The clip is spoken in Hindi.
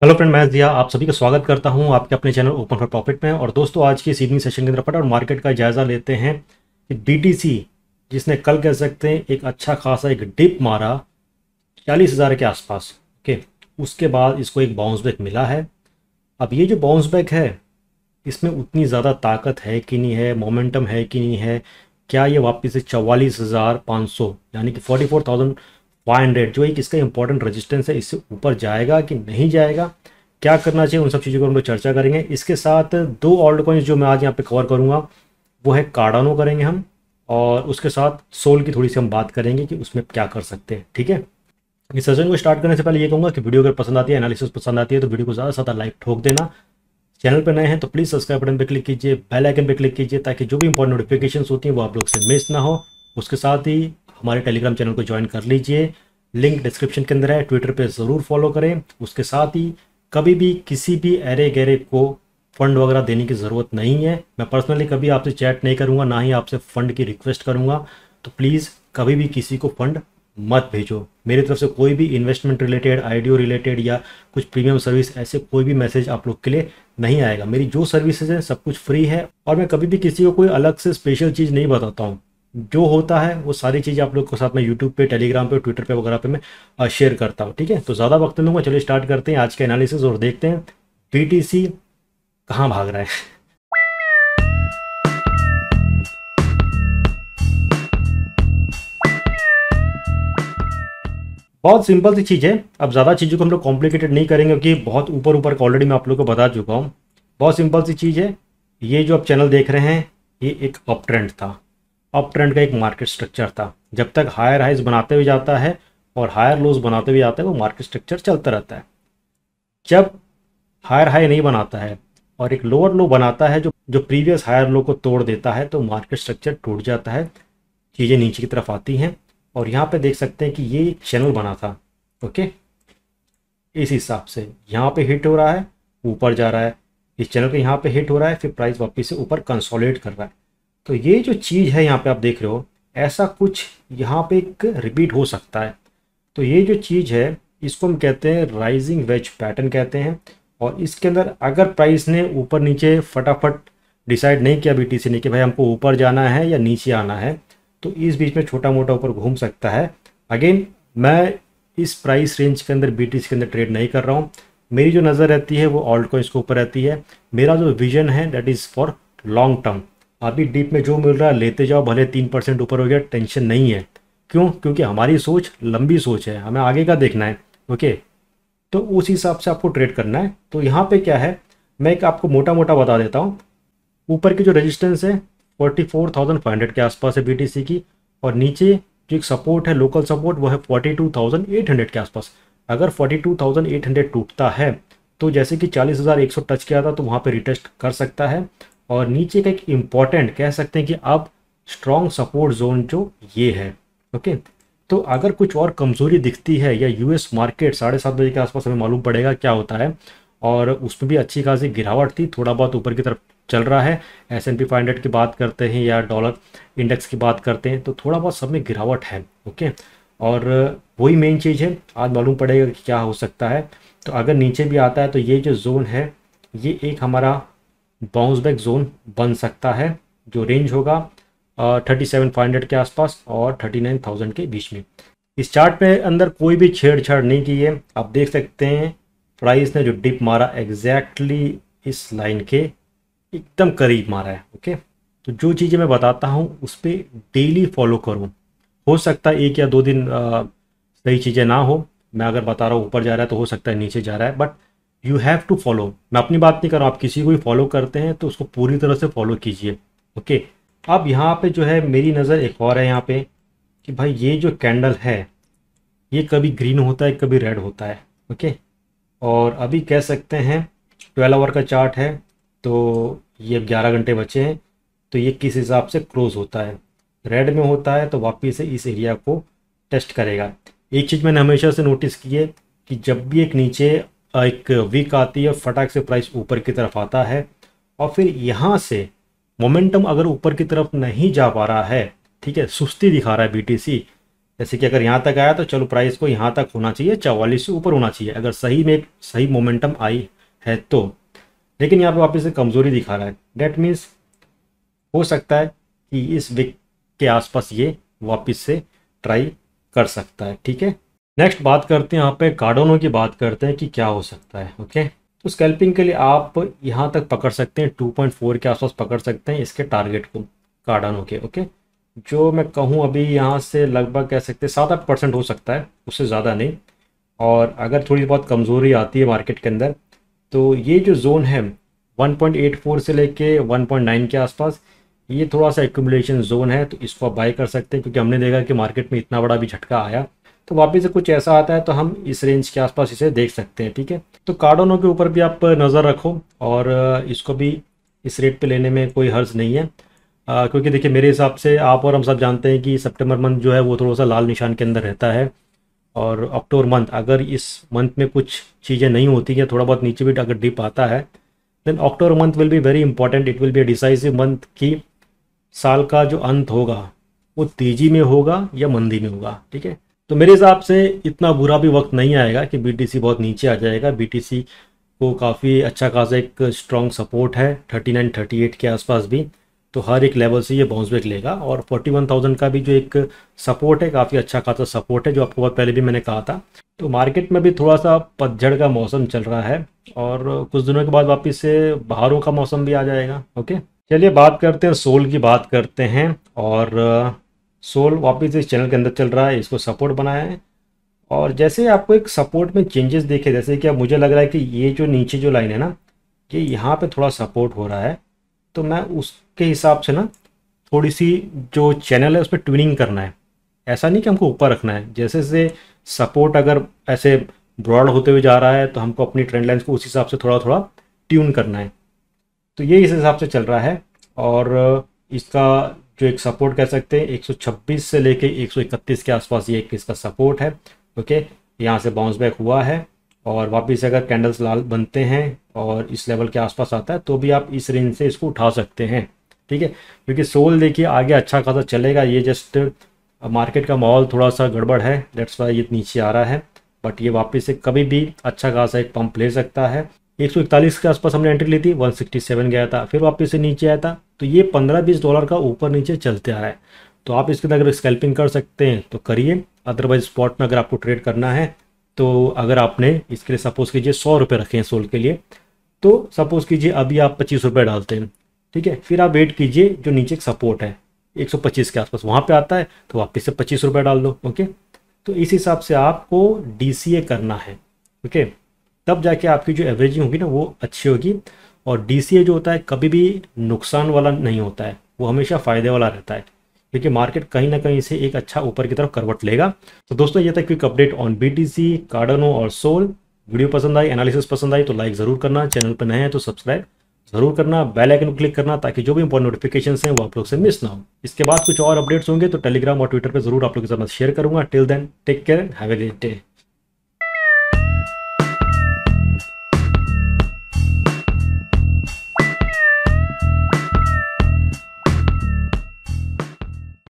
हेलो फ्रेंड, मैं जिया आप सभी का स्वागत करता हूं आपके अपने चैनल ओपन फॉर प्रॉफिट में। और दोस्तों, आज की इस इवनिंग सेशन के अंदर फटाफट मार्केट का जायजा लेते हैं कि बीटीसी जिसने कल कह सकते हैं एक अच्छा खासा एक डिप मारा 40,000 के आसपास। ओके, उसके बाद इसको एक बाउंस बैक मिला है। अब ये जो बाउंस बैक है इसमें उतनी ज़्यादा ताकत है कि नहीं है, मोमेंटम है कि नहीं है, क्या ये वापस से 44,500 यानी कि 44,500 जो एक इसका इंपॉर्टेंट रेजिस्टेंस है इससे ऊपर जाएगा कि नहीं जाएगा, क्या करना चाहिए, उन सब चीज़ों को हम लोग चर्चा करेंगे। इसके साथ दो ऑल्ट कॉइन्स जो मैं आज यहाँ पे कवर करूँगा वो है कार्डानो करेंगे हम, और उसके साथ सोल की थोड़ी सी हम बात करेंगे कि उसमें क्या कर सकते हैं। ठीक है, इस सेशन को स्टार्ट करने से पहले ये कहूँगा कि वीडियो अगर पसंद आती है, एनालिसिस पसंद आती है तो वीडियो को ज़्यादा से ज़्यादा लाइक ठोक देना। चैनल पर नए हैं तो प्लीज़ सब्सक्राइब बटन पर क्लिक कीजिए, बेल आइकन पर क्लिक कीजिए ताकि जो भी इंपॉर्टेंट नोटिफिकेशंस होती हैं वो आप लोग से मिस ना हो। उसके साथ ही हमारे टेलीग्राम चैनल को ज्वाइन कर लीजिए, लिंक डिस्क्रिप्शन के अंदर है। ट्विटर पे ज़रूर फॉलो करें। उसके साथ ही कभी भी किसी भी एरे गैरे को फंड वगैरह देने की ज़रूरत नहीं है। मैं पर्सनली कभी आपसे चैट नहीं करूँगा, ना ही आपसे फ़ंड की रिक्वेस्ट करूँगा। तो प्लीज़ कभी भी किसी को फंड मत भेजो। मेरी तरफ से कोई भी इन्वेस्टमेंट रिलेटेड, आईडियो रिलेटेड या कुछ प्रीमियम सर्विस ऐसे कोई भी मैसेज आप लोग के लिए नहीं आएगा। मेरी जो सर्विसेज हैं सब कुछ फ्री है और मैं कभी भी किसी को कोई अलग से स्पेशल चीज़ नहीं बताता हूँ। जो होता है वो सारी चीज़ें आप लोग के साथ मैं यूट्यूब पे, टेलीग्राम पे, ट्विटर पे वगैरह पे मैं शेयर करता हूँ। ठीक है, तो ज़्यादा वक्त लूँगा, चलिए स्टार्ट करते हैं आज का एनालिसिस और देखते हैं बीटीसी कहाँ भाग रहा है। बहुत सिंपल सी चीज़ है। अब ज़्यादा चीज़ों को हम लोग कॉम्प्लिकेटेड नहीं करेंगे क्योंकि बहुत ऊपर ऊपर का ऑलरेडी मैं आप लोग को बता चुका हूँ। बहुत सिंपल सी चीज़ है। ये जो आप चैनल देख रहे हैं ये एक अप ट्रेंड था। अप ट्रेंड का एक मार्केट स्ट्रक्चर था। जब तक हायर हाइज बनाते हुए जाता है और हायर लोज बनाते हुए जाता है वो मार्केट स्ट्रक्चर चलता रहता है। जब हायर हाई नहीं बनाता है और एक लोअर लो बनाता है जो प्रीवियस हायर लो को तोड़ देता है तो मार्केट स्ट्रक्चर टूट जाता है, चीज़ें नीचे की तरफ आती हैं। और यहाँ पे देख सकते हैं कि ये एक चैनल बना था। ओके, इस हिसाब से यहाँ पे हिट हो रहा है, ऊपर जा रहा है, इस चैनल पे यहाँ पे हिट हो रहा है, फिर प्राइस वापस से ऊपर कंसोलिडेट कर रहा है। तो ये जो चीज़ है यहाँ पे आप देख रहे हो, ऐसा कुछ यहाँ पे एक रिपीट हो सकता है। तो ये जो चीज़ है इसको हम कहते हैं राइजिंग वेज पैटर्न कहते हैं। और इसके अंदर अगर प्राइस ने ऊपर नीचे फटाफट डिसाइड नहीं किया बीटीसी ने कि भाई हमको ऊपर जाना है या नीचे आना है, तो इस बीच में छोटा मोटा ऊपर घूम सकता है। अगेन मैं इस प्राइस रेंज के अंदर बीटीसी के अंदर ट्रेड नहीं कर रहा हूँ। मेरी जो नज़र रहती है वो ऑल्ट कॉइन्स के ऊपर रहती है। मेरा जो विजन है that is for long term. अभी डीप में जो मिल रहा है लेते जाओ, भले 3% ऊपर हो गया टेंशन नहीं है। क्यों? क्योंकि हमारी सोच लंबी सोच है, हमें आगे का देखना है। ओके, तो उस हिसाब से आपको ट्रेड करना है। तो यहाँ पे क्या है, मैं एक आपको मोटा मोटा बता देता हूँ। ऊपर की जो रेजिस्टेंस है 44,500 के आसपास है बीटीसी की, और नीचे जो एक सपोर्ट है, लोकल सपोर्ट, वो है 42,800 के आसपास। अगर 42,800 टूटता है तो जैसे कि 40,100 टच किया था तो वहाँ पे रिटेस्ट कर सकता है। और नीचे का एक इम्पॉर्टेंट कह सकते हैं कि अब स्ट्रॉन्ग सपोर्ट जोन जो ये है। ओके, तो अगर कुछ और कमज़ोरी दिखती है या यूएस मार्केट 7:30 बजे के आसपास हमें मालूम पड़ेगा क्या होता है, और उसमें भी अच्छी खासी गिरावट थी, थोड़ा बहुत ऊपर की तरफ चल रहा है। S&P 500 की बात करते हैं या डॉलर इंडेक्स की बात करते हैं तो थोड़ा बहुत सब में गिरावट है। ओके, और वही मेन चीज़ है, आज मालूम पड़ेगा कि क्या हो सकता है। तो अगर नीचे भी आता है तो ये जो जोन है ये एक हमारा बाउंस बैक जोन बन सकता है, जो रेंज होगा 37,500 के आसपास और 39,000 के बीच में। इस चार्ट पे अंदर कोई भी छेड़छाड़ नहीं की है। आप देख सकते हैं प्राइस ने जो डिप मारा एग्जैक्टली इस लाइन के एकदम करीब मारा है। ओके, तो जो चीज़ें मैं बताता हूँ उस पर डेली फॉलो करूँ। हो सकता है 1 या 2 दिन सही चीज़ें ना हो। मैं अगर बता रहा हूँ ऊपर जा रहा है तो हो सकता है नीचे जा रहा है, but you have to follow. मैं अपनी बात नहीं कर रहा हूँ, आप किसी को भी फॉलो करते हैं तो उसको पूरी तरह से फॉलो कीजिए। ओके, अब यहाँ पे जो है मेरी नज़र एक और है यहाँ पे कि भाई ये जो कैंडल है ये कभी ग्रीन होता है कभी रेड होता है। ओके, और अभी कह सकते हैं 12 आवर का चार्ट है तो ये 11 घंटे बचे हैं, तो ये किस हिसाब से क्लोज होता है, रेड में होता है तो वापिस से इस एरिया को टेस्ट करेगा। एक चीज़ मैंने हमेशा से नोटिस की है कि जब भी एक नीचे एक वीक आती है फटाक से प्राइस ऊपर की तरफ आता है, और फिर यहाँ से मोमेंटम अगर ऊपर की तरफ नहीं जा पा रहा है, ठीक है, सुस्ती दिखा रहा है बीटीसी, जैसे कि अगर यहाँ तक आया तो चलो प्राइस को यहाँ तक होना चाहिए, 44 से ऊपर होना चाहिए अगर सही में एक सही मोमेंटम आई है तो। लेकिन यहाँ पे वापस से कमज़ोरी दिखा रहा है। डेट मीन्स हो सकता है कि इस वीक के आसपास ये वापस से ट्राई कर सकता है। ठीक है, नेक्स्ट बात करते हैं यहाँ पे कार्डोनो की बात करते हैं कि क्या हो सकता है। ओके, तो स्कैल्पिंग के लिए आप यहाँ तक पकड़ सकते हैं, 2.4 के आसपास पकड़ सकते हैं इसके टारगेट को कार्डोनो के। ओके, जो मैं कहूँ अभी यहाँ से लगभग कह सकते हैं 7-8% हो सकता है, उससे ज़्यादा नहीं। और अगर थोड़ी बहुत कमज़ोरी आती है मार्केट के अंदर तो ये जो जोन है 1.84 से लेके 1.9 के आसपास, ये थोड़ा सा एक्यूमुलेशन जोन है, तो इसको आप बाय कर सकते हैं। क्योंकि हमने देखा कि मार्केट में इतना बड़ा भी झटका आया तो वापस से कुछ ऐसा आता है तो हम इस रेंज के आसपास इसे देख सकते हैं। ठीक है, तो कार्डोनो के ऊपर भी आप नज़र रखो और इसको भी इस रेट पे लेने में कोई हर्ज नहीं है। क्योंकि देखिए मेरे हिसाब से आप और हम सब जानते हैं कि सितंबर मंथ जो है वो थोड़ा सा लाल निशान के अंदर रहता है। और अक्टूबर मंथ अगर इस मंथ में कुछ चीज़ें नहीं होती हैं, थोड़ा बहुत नीचे भी अगर डिप आता है, then October month will be very important. It will be a decisive month कि साल का जो अंत होगा वो तेजी में होगा या मंदी में होगा। ठीक है, तो मेरे हिसाब से इतना बुरा भी वक्त नहीं आएगा कि बीटीसी बहुत नीचे आ जाएगा। बीटीसी को काफ़ी अच्छा खासा एक स्ट्रॉन्ग सपोर्ट है 39-38 के आसपास भी, तो हर एक लेवल से ये बाउंस बैक लेगा। और 41,000 का भी जो एक सपोर्ट है काफ़ी अच्छा खासा सपोर्ट है, जो आपको बहुत पहले भी मैंने कहा था। तो मार्केट में भी थोड़ा सा पतझड़ का मौसम चल रहा है और कुछ दिनों के बाद वापस से बहारों का मौसम भी आ जाएगा। ओके, चलिए बात करते हैं सोल की बात करते हैं। और सोल वापस इस चैनल के अंदर चल रहा है, इसको सपोर्ट बनाया है। और जैसे आपको एक सपोर्ट में चेंजेस देखे, जैसे कि अब मुझे लग रहा है कि ये जो नीचे जो लाइन है ना, ये यहाँ पे थोड़ा सपोर्ट हो रहा है, तो मैं उसके हिसाब से ना थोड़ी सी जो चैनल है उस पर ट्विनिंग करना है। ऐसा नहीं कि हमको ऊपर रखना है, जैसे से सपोर्ट अगर ऐसे ब्रॉड होते हुए जा रहा है तो हमको अपनी ट्रेंड लाइन्स को उस हिसाब से थोड़ा थोड़ा ट्यून करना है। तो ये इस हिसाब से चल रहा है। और इसका जो एक सपोर्ट कह सकते हैं 126 से लेके 131 के आसपास ये एक इसका सपोर्ट है। ओके, यहाँ से बाउंस बैक हुआ है और वापस अगर कैंडल्स लाल बनते हैं और इस लेवल के आसपास आता है तो भी आप इस रेंज से इसको उठा सकते हैं। ठीक है, क्योंकि सोल देखिए आगे अच्छा खासा चलेगा। ये जस्ट मार्केट का माहौल थोड़ा सा गड़बड़ है, दैट्स वाई ये नीचे आ रहा है। बट ये वापस से कभी भी अच्छा खासा एक पंप ले सकता है। 141 के आसपास हमने एंट्री ली थी, 167 गया था, फिर वापस से नीचे आया था। तो ये $15-20 का ऊपर नीचे चलते आ रहा है। तो आप इसके अंदर अगर स्कैल्पिंग कर सकते हैं तो करिए, अदरवाइज स्पॉट में अगर आपको ट्रेड करना है तो अगर आपने इसके लिए सपोज कीजिए 100 रुपये रखे हैं सोल के लिए, तो सपोज कीजिए अभी आप 25 रुपये डालते हैं। ठीक है, फिर आप वेट कीजिए, जो नीचे एक सपोर्ट है 125 के आसपास वहाँ पे आता है तो वापस से 25 रुपये डाल दो। ओके, तो इस हिसाब से आपको DCA करना है। ओके, तब जाके आपकी जो एवरेजिंग होगी ना वो अच्छी होगी। और DCA जो होता है कभी भी नुकसान वाला नहीं होता है, वो हमेशा फ़ायदे वाला रहता है, क्योंकि मार्केट कहीं ना कहीं से एक अच्छा ऊपर की तरफ करवट लेगा। तो दोस्तों ये था quick update on BTC, Cardano और सोल। वीडियो पसंद आई, एनालिसिस पसंद आई तो लाइक ज़रूर करना, चैनल पर नए हैं तो सब्सक्राइब ज़रूर करना, बेल आइकन को क्लिक करना ताकि जो भी इंपॉर्टेंट नोटिफिकेशन हैं वो आप लोग से मिस ना हो। इसके बाद कुछ और अपडेट्स होंगे तो टेलीग्राम और ट्विटर पर ज़रूर आप लोग के साथ शेयर करूँगा। Till then take care, have a great day.